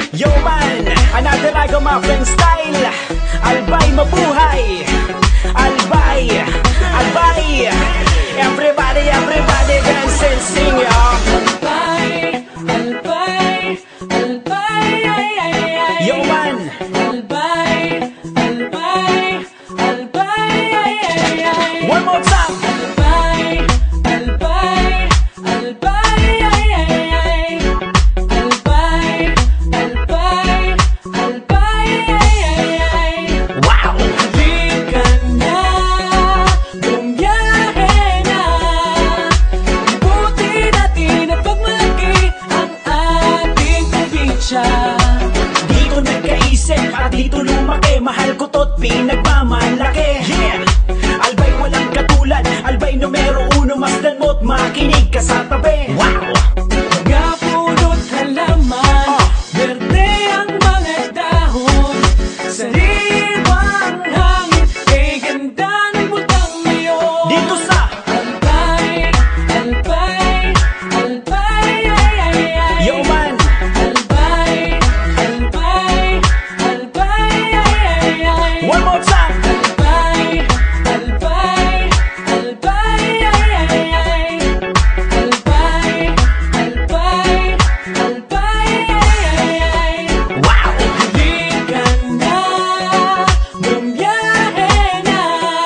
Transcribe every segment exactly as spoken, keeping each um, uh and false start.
Yo man, another ragamuffin style. Albay mabuhay, Albay, Albay. Everybody, everybody dance and sing, yo. Albay, Albay, Albay, ay, ay, ay. Yo man, Albay, Albay, Albay, ay, ay, ay. one more time. Albay, Albay, Albay, ay, ay, ay. Albay, Albay, Albay, ay, ay, ay. Wow. Halika na, bumiyahe na. Ibuti natin at pagmalaki ang ating probinsya. Dito nagkaisip at dito lumaki. Mahal ko to't pinagmamalaki. Yeah! Albay walang katulad, Albay numero uno. Masdan mo't makinig ka sa tabi. Wow! Mga puno't halaman, Ah. berde ang mga dahon. Sariwang hangin, kay ganda ng butang ngayon. Dito sa Albay, Albay, Albay, ay, ay, ay. Yo man, Albay, Albay, Albay, ay, ay, ay. one more time. Albay, Albay, Albay, ay, ay, ay. Albay, Albay, Albay, ay, ay, ay. Wow! Halika na, bumiyahe na.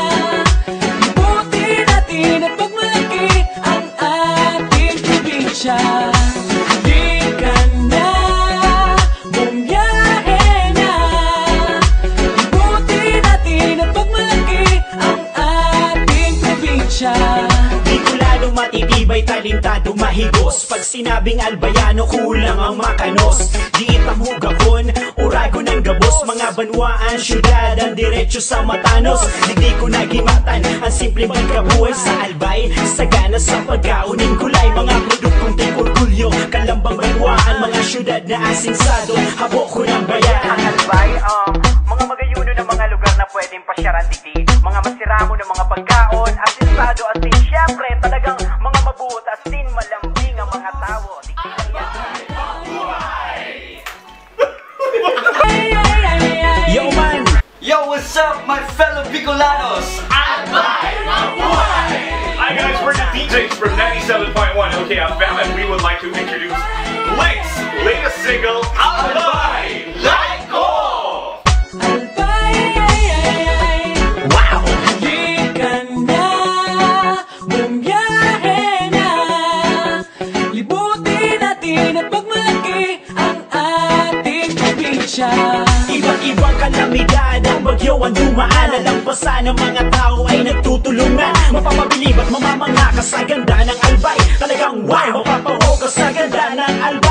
Ibuti natin at pagmalaki ang ating probinsya. Halika na, bumiyahe na. Ibuti natin at pagmalaki ang ating probinsya. Di ko lalong matitibay, talentado, mahigos. Pag sinabing albayano, kulang ang makanos. Di itamugakon, urago ng gabos. Mga banwaan, syudad, ang diretso sa Matanos. Hindi ko nagimatan, ang simple magkabuhay sa Albay. Sagana sa pagkauning kulay. Mga produktong tikurkulyo, kalambang banwaan. Mga syudad na asinsado, habok ko ng bayan. Ang Albay, um, mga magayuno ng mga lugar na pwedeng pasyaran diti. Mga masiramo ng mga pagkaon, asensado, asin, syempre talagang mga mabuot, asin, malambing ang mga tao. Diki lang yan. Ay, ay, ay, ay. Yo man, Yo, what's up, my fellow Bicolanos? Hi guys, we're the D Js from ninety-seven point one O K F M and we would like to introduce Blake's latest single, Albay Laiko! Albay, ay, ay, ay. wow! Halika na, bumiyahe na. Libuti natin at pagmalaki ang ating probinsya. Iba't ibang kalamidad ang bagyo ang dumaan. Alampasan ng mga tao ay nagtutulungan. Mapapabilib at mamamangha ka sa ganda ng Albay. Talagang wow, mapapaho ka sa ganda ng Albay.